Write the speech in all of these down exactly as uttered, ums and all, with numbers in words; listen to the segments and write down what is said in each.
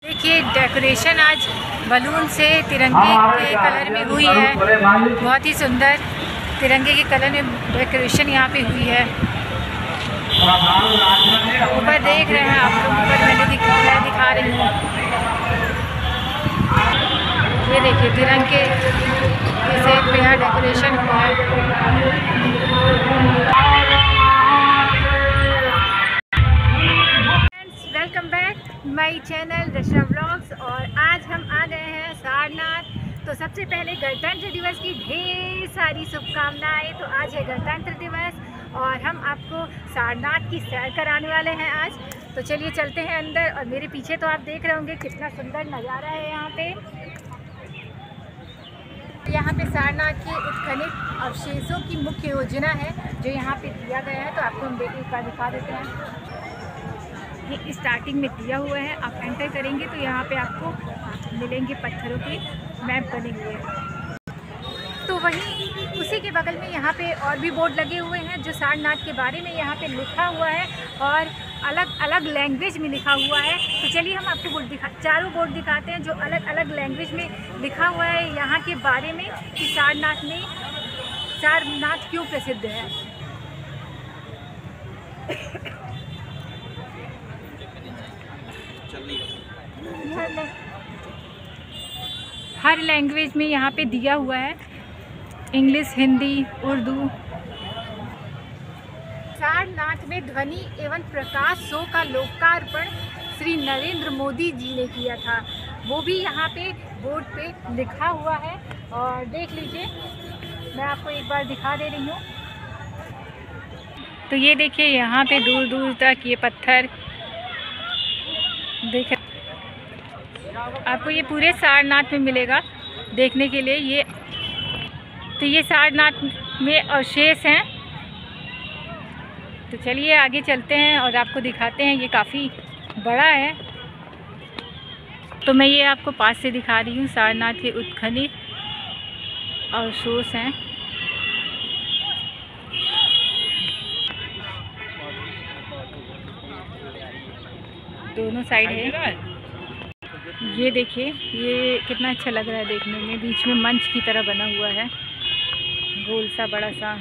देखिए डेकोरेशन आज बलून से तिरंगे के कलर में हुई है। बहुत ही सुंदर तिरंगे के कलर में डेकोरेशन यहाँ पे हुई है। ऊपर देख रहे हैं आप लोग, ऊपर मैंने दिखा मैं दिखा रही हूँ। ये देखिए तिरंगे से यहाँ डेकोरेशन हुआ है। Welcome back my channel Rasha vlogs. और आज हम आ गए हैं सारनाथ। तो सबसे पहले गणतंत्र दिवस की ढेर सारी शुभकामनाएं। तो आज है गणतंत्र दिवस और हम आपको सारनाथ की सैर कराने वाले हैं आज। तो चलिए चलते हैं अंदर। और मेरे पीछे तो आप देख रहे होंगे कितना सुंदर नज़ारा है यहाँ पे। यहाँ पे सारनाथ के उत्खनित अवशेषों की मुख्य योजना है जो यहाँ पे दिया गया है। तो आपको हम एक बार दिखा देते हैं। ये स्टार्टिंग में दिया हुआ है, आप एंटर करेंगे तो यहाँ पे आपको मिलेंगे पत्थरों के मैप बने हुए हैं। तो वहीं उसी के बगल में यहाँ पे और भी बोर्ड लगे हुए हैं जो सारनाथ के बारे में यहाँ पे लिखा हुआ है और अलग अलग लैंग्वेज में लिखा हुआ है। तो चलिए हम आपको बोर्ड दिखा चारों बोर्ड दिखाते हैं जो अलग अलग लैंग्वेज में लिखा हुआ है यहाँ के बारे में कि सारनाथ में सारनाथ क्यों प्रसिद्ध है। हर लैंग्वेज में यहाँ पे दिया हुआ है, इंग्लिश, हिंदी, उर्दू। सारनाथ में ध्वनि एवं प्रकाश शो का लोकार्पण श्री नरेंद्र मोदी जी ने किया था। वो भी यहाँ पे बोर्ड पे लिखा हुआ है और देख लीजिए, मैं आपको एक बार दिखा दे रही हूँ। तो ये देखिए यहाँ पे दूर दूर तक ये पत्थर देख, आपको ये पूरे सारनाथ में मिलेगा देखने के लिए। ये तो ये सारनाथ में अवशेष हैं। तो चलिए आगे चलते हैं और आपको दिखाते हैं। ये काफ़ी बड़ा है तो मैं ये आपको पास से दिखा रही हूँ। सारनाथ के उत्खनित अवशेष हैं। दोनों साइड है। ये देखिए ये कितना अच्छा लग रहा है देखने में। बीच में मंच की तरह बना हुआ है, गोल सा बड़ा सा।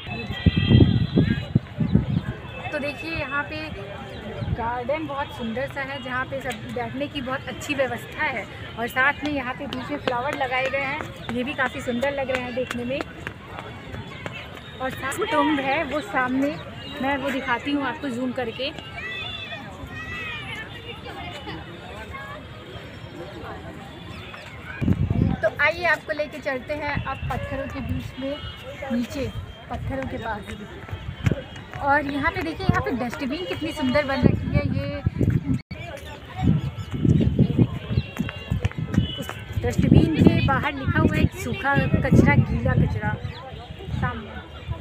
तो देखिए यहाँ पे गार्डन बहुत सुंदर सा है जहाँ पे सब बैठने की बहुत अच्छी व्यवस्था है। और साथ में यहाँ पे बीच में फ्लावर लगाए गए हैं, ये भी काफ़ी सुंदर लग रहे हैं देखने में। और साथ में टुम्ब है वो सामने, मैं वो दिखाती हूँ आपको जूम करके। तो आइए आपको लेके चलते हैं अब पत्थरों के बीच में, नीचे पत्थरों के पास। और यहाँ पे देखिए, यहाँ पे डस्टबिन कितनी सुंदर बन रखी है। ये उस डस्टबिन के बाहर लिखा हुआ है सूखा कचरा, गीला कचरा सामने।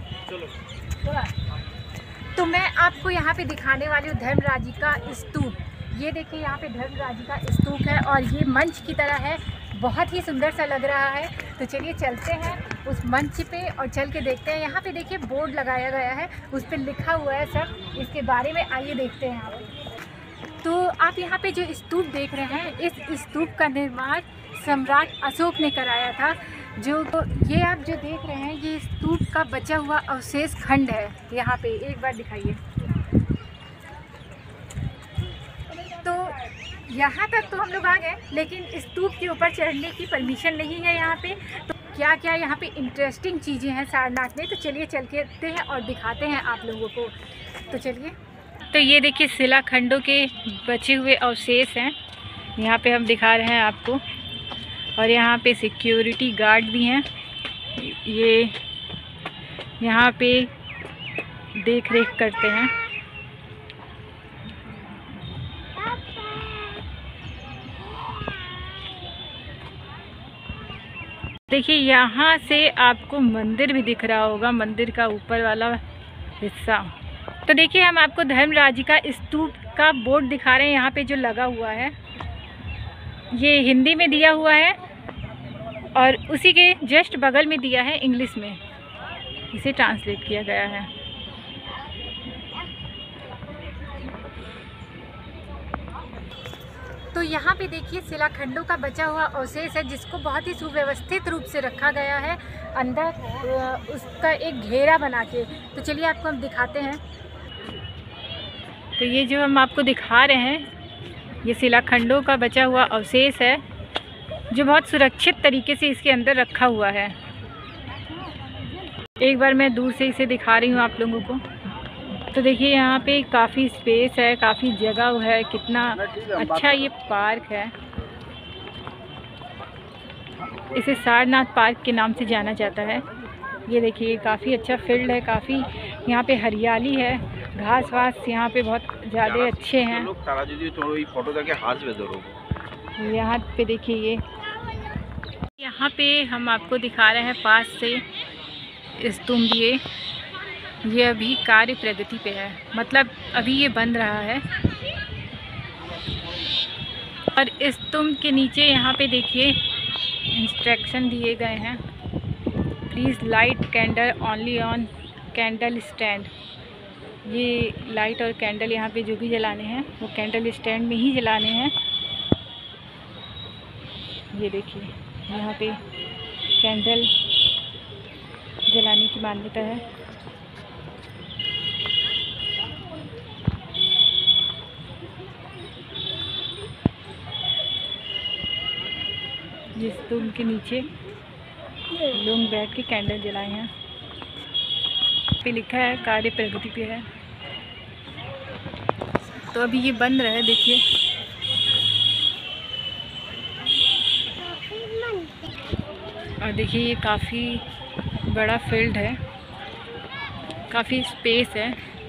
तो मैं आपको यहाँ पे दिखाने वाली हूँ धर्मराजी का स्तूप। ये देखिए यहाँ पे धर्मराजी का स्तूप है और ये मंच की तरह है, बहुत ही सुंदर सा लग रहा है। तो चलिए चलते हैं उस मंच पे और चल के देखते हैं। यहाँ पे देखिए बोर्ड लगाया गया है, उस पर लिखा हुआ है सब इसके बारे में। आइए देखते हैं यहाँ पे। तो आप यहाँ पे जो स्तूप देख रहे हैं, इस स्तूप का निर्माण सम्राट अशोक ने कराया था। जो तो ये आप जो देख रहे हैं ये स्तूप का बचा हुआ अवशेष खंड है। यहाँ पे एक बार दिखाइए। तो यहाँ तक तो हम लोग आ गए, लेकिन स्तूप के ऊपर चढ़ने की परमिशन नहीं है यहाँ पे। तो क्या क्या यहाँ पे इंटरेस्टिंग चीज़ें हैं सारनाथ में, तो चलिए चल के देखते हैं और दिखाते हैं आप लोगों को। तो चलिए। तो ये देखिए शिलाखंडों के बचे हुए अवशेष हैं, यहाँ पे हम दिखा रहे हैं आपको। और यहाँ पे सिक्योरिटी गार्ड भी हैं, ये यहाँ पे देख रेख करते हैं। देखिए यहाँ से आपको मंदिर भी दिख रहा होगा, मंदिर का ऊपर वाला हिस्सा। तो देखिए हम आपको धर्मराजी का स्तूप का बोर्ड दिखा रहे हैं। यहाँ पे जो लगा हुआ है ये हिंदी में दिया हुआ है और उसी के जस्ट बगल में दिया है इंग्लिश में, इसे ट्रांसलेट किया गया है। तो तो यहाँ पे देखिए शिलाखंडों का बचा हुआ अवशेष है, जिसको बहुत ही सुव्यवस्थित रूप से रखा गया है अंदर उसका एक घेरा बना के। तो चलिए आपको हम दिखाते हैं। तो ये जो हम आपको दिखा रहे हैं ये शिलाखंडों का बचा हुआ अवशेष है, जो बहुत सुरक्षित तरीके से इसके अंदर रखा हुआ है। एक बार मैं दूर से इसे दिखा रही हूँ आप लोगों को। तो देखिए यहाँ पे काफ़ी स्पेस है, काफ़ी जगह है, कितना अच्छा ये पार्क है। इसे सारनाथ पार्क के नाम से जाना जाता है। ये देखिए काफ़ी अच्छा फील्ड है, काफ़ी यहाँ पे हरियाली है, घास वास यहाँ पे बहुत ज़्यादा अच्छे हैं। यहाँ पे देखिए ये यहाँ पे हम आपको दिखा रहे हैं पास से स्तूप। ये ये अभी कार्य प्रगति पे है, मतलब अभी ये बन रहा है। और स्तूप के नीचे यहाँ पे देखिए इंस्ट्रक्शन दिए गए हैं, please light candle only on candle stand. ये लाइट और कैंडल यहाँ पे जो भी जलाने हैं वो कैंडल स्टैंड में ही जलाने हैं। ये देखिए यहाँ पे कैंडल जलाने की मान्यता है। जिस स्तूप के नीचे लोग बैठ के कैंडल जलाए हैं। पे लिखा है कार्य प्रगति पे है। तो अभी ये बंद रहा है, देखिए। और देखिए ये काफ़ी बड़ा फील्ड है, काफ़ी स्पेस है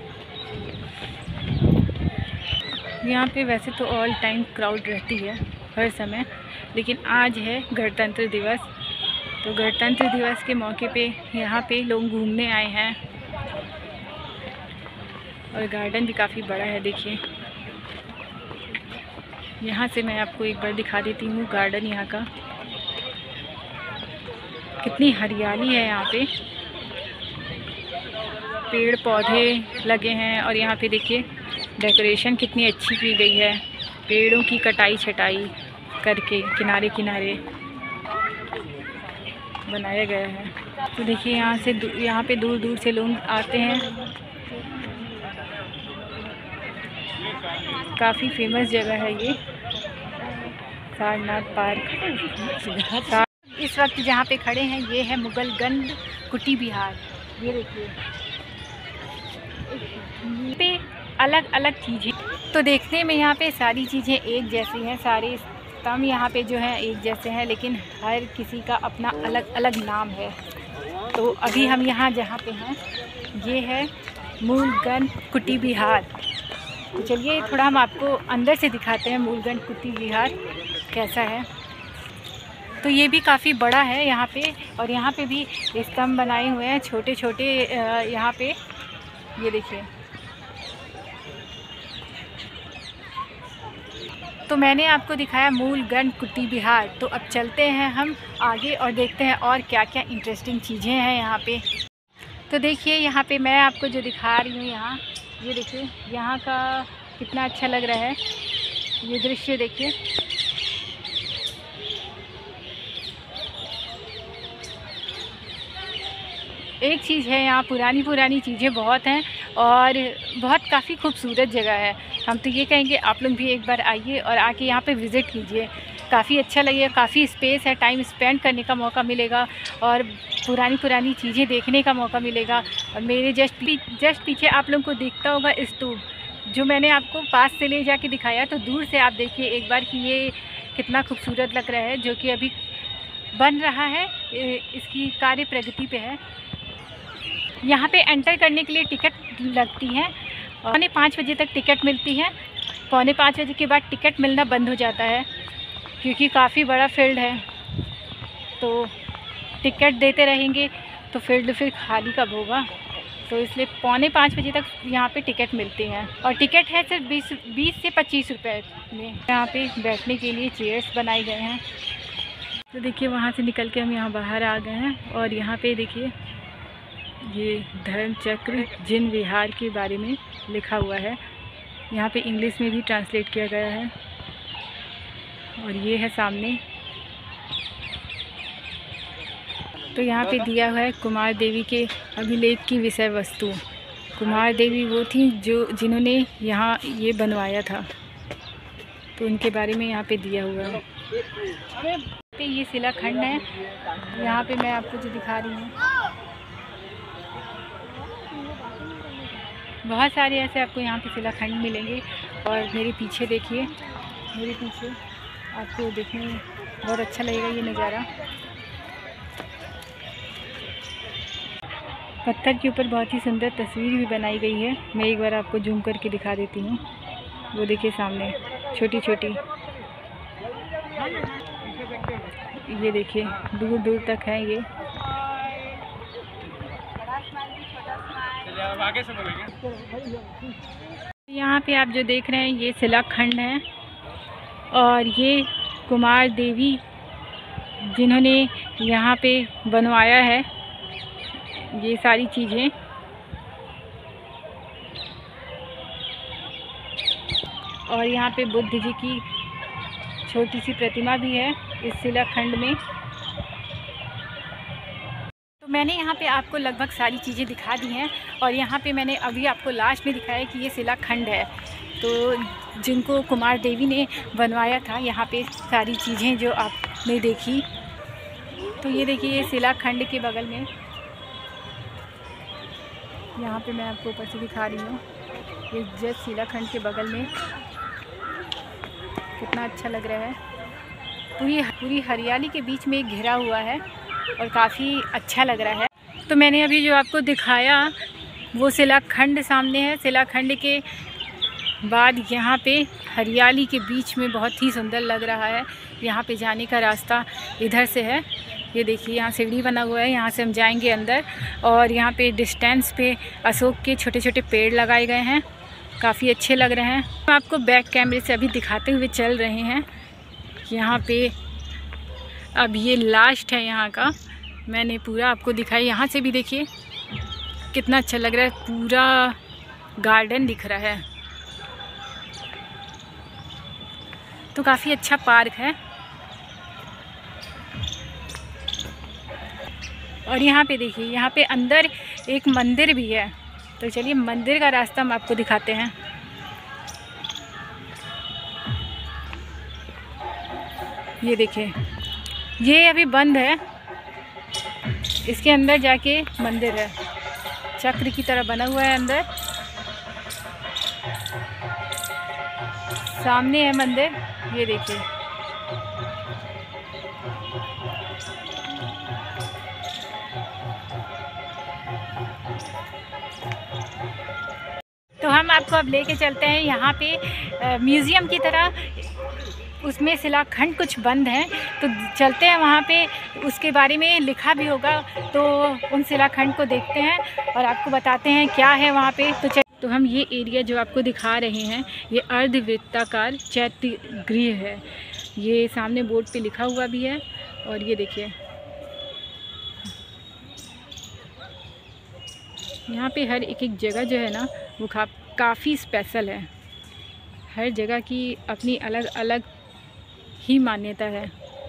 यहाँ पे। वैसे तो ऑल टाइम क्राउड रहती है हर समय, लेकिन आज है गणतंत्र दिवस। तो गणतंत्र दिवस के मौके पे यहाँ पे लोग घूमने आए हैं। और गार्डन भी काफ़ी बड़ा है, देखिए। यहाँ से मैं आपको एक बार दिखा देती हूँ गार्डन यहाँ का। कितनी हरियाली है यहाँ पे, पेड़ पौधे लगे हैं। और यहाँ पे देखिए डेकोरेशन कितनी अच्छी की गई है, पेड़ों की कटाई छटाई करके किनारे किनारे बनाया गया है। तो देखिए यहाँ से यहाँ पे दूर दूर से लोग आते हैं। काफ़ी फेमस जगह है ये सारनाथ पार्क। इस वक्त जहाँ पे खड़े हैं ये है मुगलगंज कुटी बिहार। ये देखिए पे अलग अलग चीज़ें। तो देखने में यहाँ पे सारी चीज़ें एक जैसी हैं, सारे स्तंभ यहाँ पे जो हैं एक जैसे हैं, लेकिन हर किसी का अपना अलग अलग नाम है। तो अभी हम यहाँ जहाँ पे हैं ये है मूलगंज कुटी बिहार। तो चलिए थोड़ा हम आपको अंदर से दिखाते हैं मूलगंज कुटी बिहार कैसा है। तो ये भी काफ़ी बड़ा है यहाँ पे, और यहाँ पे भी स्तंभ बनाए हुए हैं छोटे छोटे। यहाँ पे ये देखिए। तो मैंने आपको दिखाया मूलगंज कुटी बिहार। तो अब चलते हैं हम आगे और देखते हैं और क्या क्या इंटरेस्टिंग चीज़ें हैं यहाँ पे। तो देखिए यहाँ पे मैं आपको जो दिखा रही हूँ, यहाँ ये देखिए यहाँ का कितना अच्छा लग रहा है ये दृश्य। देखिए एक चीज़ है, यहाँ पुरानी पुरानी चीज़ें बहुत हैं और बहुत काफ़ी खूबसूरत जगह है। हम तो ये कहेंगे आप लोग भी एक बार आइए और आके यहाँ पे विज़िट कीजिए, काफ़ी अच्छा लगेगा। काफ़ी स्पेस है, टाइम स्पेंड करने का मौका मिलेगा और पुरानी पुरानी चीज़ें देखने का मौका मिलेगा। और मेरे जस्ट जस्ट पीछे आप लोगों को दिखता होगा स्तूप, जो मैंने आपको पास से ले जाके दिखाया। तो दूर से आप देखिए एक बार कि ये कितना खूबसूरत लग रहा है, जो कि अभी बन रहा है, इसकी कार्य प्रगति पे है। यहाँ पे एंटर करने के लिए टिकट लगती है। पौने पाँच बजे तक टिकट मिलती है। पौने पाँच बजे के बाद टिकट मिलना बंद हो जाता है, क्योंकि काफ़ी बड़ा फील्ड है। तो टिकट देते रहेंगे तो फील्ड फिर खाली कब होगा। तो इसलिए पौने पाँच बजे तक यहाँ पे टिकट मिलती हैं। और टिकट है सिर्फ बीस बीस से पच्चीस रुपए में। यहाँ पे बैठने के लिए चेयर्स बनाए गए हैं। तो देखिए वहाँ से निकल के हम यहाँ बाहर आ गए हैं। और यहाँ पे देखिए ये धर्म चक्र जिन विहार के बारे में लिखा हुआ है। यहाँ पे इंग्लिश में भी ट्रांसलेट किया गया है। और ये है सामने। तो यहाँ पे दिया हुआ है कुमार देवी के अभिलेख की विषय वस्तु। कुमार देवी वो थी जो जिन्होंने यहाँ ये बनवाया था, तो उनके बारे में यहाँ पे दिया हुआ है। पे ये शिलाखंड है, यहाँ पे मैं आपको जो दिखा रही हूँ, बहुत सारे ऐसे आपको यहाँ पे शिलाखंड मिलेंगे। और मेरे पीछे देखिए, मेरे पीछे आपको देखने में बहुत अच्छा लगेगा ये नज़ारा। पत्थर के ऊपर बहुत ही सुंदर तस्वीर भी बनाई गई है। मैं एक बार आपको जूम करके दिखा देती हूँ। वो देखिए सामने छोटी छोटी, ये देखिए दूर दूर तक है ये। यहाँ पे आप जो देख रहे हैं ये शिलाखंड है, और ये कुमार देवी जिन्होंने यहाँ पे बनवाया है ये सारी चीज़ें। और यहाँ पे बुद्ध जी की छोटी सी प्रतिमा भी है इस शिलाखंड में। तो मैंने यहाँ पे आपको लगभग सारी चीज़ें दिखा दी हैं, और यहाँ पे मैंने अभी आपको लास्ट में दिखाया कि ये शिलाखंड है, तो जिनको कुमार देवी ने बनवाया था। यहाँ पे सारी चीज़ें जो आपने देखी, तो ये देखिए ये शिलाखंड के बगल में, यहाँ पे मैं आपको ऊपर से दिखा रही हूँ, ये जस्ट शिलाखंड के बगल में कितना अच्छा लग रहा है। पूरी पूरी हरियाली के बीच में घिरा हुआ है और काफ़ी अच्छा लग रहा है। तो मैंने अभी जो आपको दिखाया वो शिलाखंड सामने है। शिलाखंड के बाद यहाँ पे हरियाली के बीच में बहुत ही सुंदर लग रहा है। यहाँ पे जाने का रास्ता इधर से है, ये देखिए यहाँ सीढ़ी बना हुआ है, यहाँ से हम जाएंगे अंदर। और यहाँ पे डिस्टेंस पे अशोक के छोटे छोटे पेड़ लगाए गए हैं, काफ़ी अच्छे लग रहे हैं। हम आपको बैक कैमरे से अभी दिखाते हुए चल रहे हैं। यहाँ पे अब ये लास्ट है यहाँ का, मैंने पूरा आपको दिखाई। यहाँ से भी देखिए कितना अच्छा लग रहा है, पूरा गार्डन दिख रहा है। तो काफ़ी अच्छा पार्क है। और यहाँ पे देखिए, यहाँ पे अंदर एक मंदिर भी है। तो चलिए मंदिर का रास्ता हम आपको दिखाते हैं। ये देखिए, ये अभी बंद है, इसके अंदर जाके मंदिर है, चक्र की तरह बना हुआ है अंदर। सामने है मंदिर, ये देखिए। तो हम आपको अब लेके चलते हैं यहाँ पे म्यूज़ियम की तरह, उसमें शिलाखंड कुछ बंद हैं, तो चलते हैं वहाँ पे, उसके बारे में लिखा भी होगा, तो उन शिलाखंड को देखते हैं और आपको बताते हैं क्या है वहाँ पे। तो चल तो हम ये एरिया जो आपको दिखा रहे हैं ये अर्धवृत्ताकार चैत्य गृह है। ये सामने बोर्ड पे लिखा हुआ भी है। और ये देखिए यहाँ पे हर एक एक जगह जो है ना वो का, काफ़ी स्पेशल है। हर जगह की अपनी अलग अलग ही मान्यता है।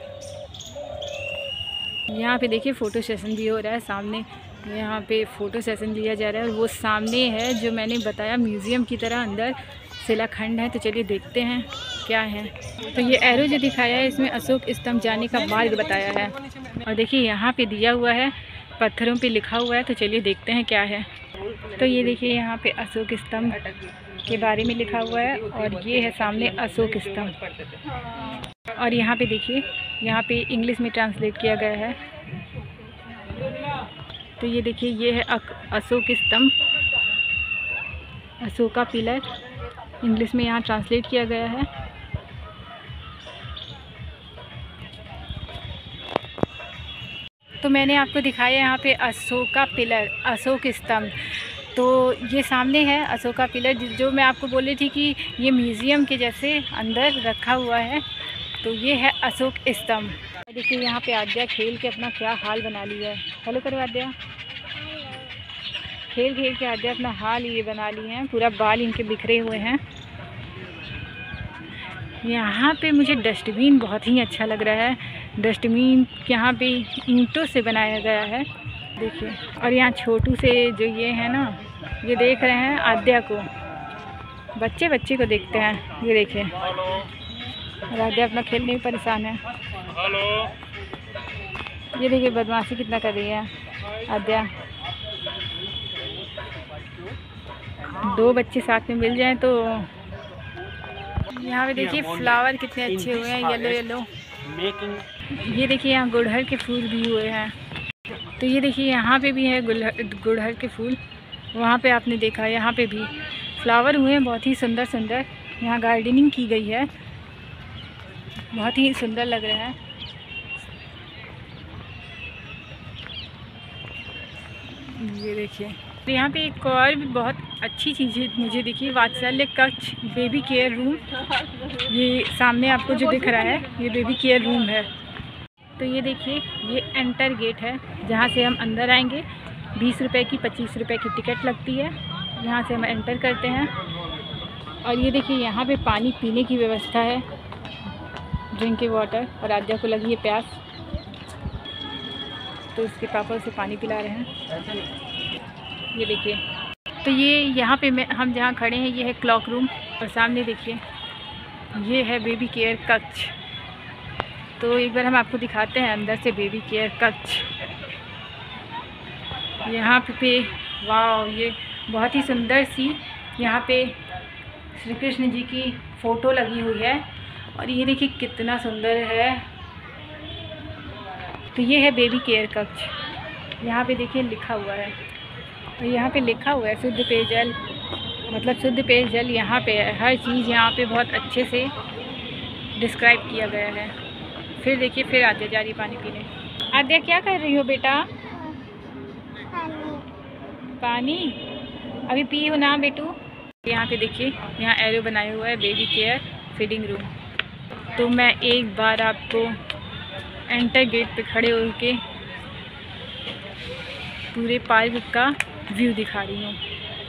यहाँ पे देखिए फ़ोटो सेशन भी हो रहा है, सामने यहाँ पे फ़ोटो सेशन लिया जा रहा है। और वो सामने है जो मैंने बताया म्यूज़ियम की तरह अंदर शिलाखंड है। तो चलिए देखते हैं क्या है। तो ये एरो जो दिखाया है इसमें अशोक स्तंभ जाने का मार्ग बताया है। और देखिए यहाँ पे दिया हुआ है, पत्थरों पे लिखा हुआ है। तो चलिए देखते हैं क्या है। तो ये देखिए यहाँ पे अशोक स्तंभ के बारे में लिखा हुआ है, और ये है सामने अशोक स्तंभ। और यहाँ पे देखिए, यहाँ पे इंग्लिश में ट्रांसलेट किया गया है। तो ये देखिए ये है अशोक स्तंभ, अशोका पिलर, इंग्लिश में यहाँ ट्रांसलेट किया गया है। तो मैंने आपको दिखाया यहाँ पे अशोका पिलर, अशोक स्तंभ। तो ये सामने है अशोका पिलर, जो मैं आपको बोल रही थी कि ये म्यूज़ियम के जैसे अंदर रखा हुआ है। तो ये है अशोक स्तंभ। देखिए यहाँ पे आद्या खेल के अपना क्या हाल बना लिया है। हेलो करो आद्या। खेल खेल के आद्या अपना हाल ये बना लिए हैं, पूरा बाल इनके बिखरे हुए हैं। यहाँ पे मुझे डस्टबिन बहुत ही अच्छा लग रहा है। डस्टबिन यहाँ पे ईंटों से बनाया गया है, देखिए। और यहाँ छोटू से जो ये है ना, ये देख रहे हैं आद्या को, बच्चे बच्चे को देखते हैं, ये देखिए। और आद्या अपना खेलने में परेशान है। ये देखिए बदमाशी कितना कर रही है आद्या। दो बच्चे साथ में मिल जाएं तो। यहाँ पे देखिए फ्लावर कितने अच्छे हुए हैं, येलो येलो। ये देखिए यहाँ गुड़हल के फूल भी हुए हैं। तो ये देखिए यहाँ पे भी है गुड़हल के फूल, वहाँ पे आपने देखा, यहाँ पे भी फ्लावर हुए हैं बहुत ही सुंदर सुंदर। यहाँ गार्डनिंग की गई है, बहुत ही सुंदर लग रहा है। ये देखिए तो यहाँ पे एक और भी बहुत अच्छी चीज़ है मुझे दिखी, वात्सल्य कक्ष बेबी केयर रूम। ये सामने आपको जो दिख रहा है ये बेबी केयर रूम है। तो ये देखिए ये एंटर गेट है, जहाँ से हम अंदर आएंगे। बीस रुपए की पच्चीस रुपए की टिकट लगती है, यहाँ से हम एंटर करते हैं। और ये देखिए यहाँ पे पानी पीने की व्यवस्था है, ड्रिंकिंग वाटर। और आद्या को लगी है प्यास तो उसके पापा उसे पानी पिला रहे हैं, ये देखिए। तो ये यहाँ पे मैं हम जहाँ खड़े हैं ये है क्लॉक रूम, और सामने देखिए ये है बेबी केयर कक्ष। तो एक बार हम आपको दिखाते हैं अंदर से बेबी केयर कक्ष। यहाँ पे वाह, ये बहुत ही सुंदर सी यहाँ पे श्री कृष्ण जी की फ़ोटो लगी हुई है। और ये देखिए कितना सुंदर है। तो ये है बेबी केयर कक्ष, यहाँ पे देखिए लिखा हुआ है। और यहाँ पे लिखा हुआ है शुद्ध पेयजल, मतलब शुद्ध पेयजल यहाँ पे है। हर चीज़ यहाँ पे बहुत अच्छे से डिस्क्राइब किया गया है। फिर देखिए फिर आद्या जा रही पानी पीने। आद्या क्या कर रही हो बेटा? पानी अभी पी हो ना बेटू। यहाँ पे देखिए यहाँ एरो बनाया हुआ है बेबी केयर फीडिंग रूम। तो मैं एक बार आपको एंटर गेट पे खड़े होके पूरे पार्क का व्यू दिखा रही हूँ।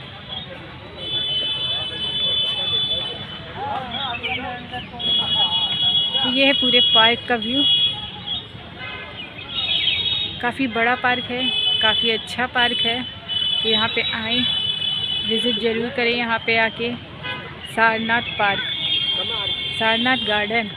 तो ये है पूरे पार्क का व्यू। काफ़ी बड़ा पार्क है, काफ़ी अच्छा पार्क है। तो यहाँ पे आएँ, विज़िट ज़रूर करें यहाँ पे आके। Sarnath park, Sarnath garden.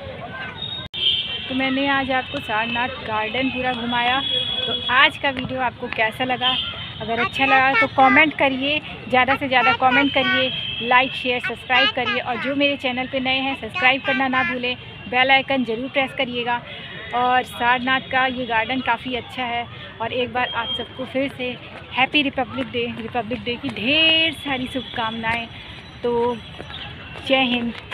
तो मैंने आज आपको सारनाथ गार्डन पूरा घुमाया। तो आज का वीडियो आपको कैसा लगा? अगर अच्छा लगा तो कमेंट करिए, ज़्यादा से ज़्यादा कमेंट करिए, लाइक शेयर सब्सक्राइब करिए। और जो मेरे चैनल पे नए हैं सब्सक्राइब करना ना भूलें, बेल आइकन ज़रूर प्रेस करिएगा। और सारनाथ का ये गार्डन काफ़ी अच्छा है। और एक बार आप सबको फिर से happy republic day republic day की ढेर सारी शुभकामनाएँ। तो जय हिंद।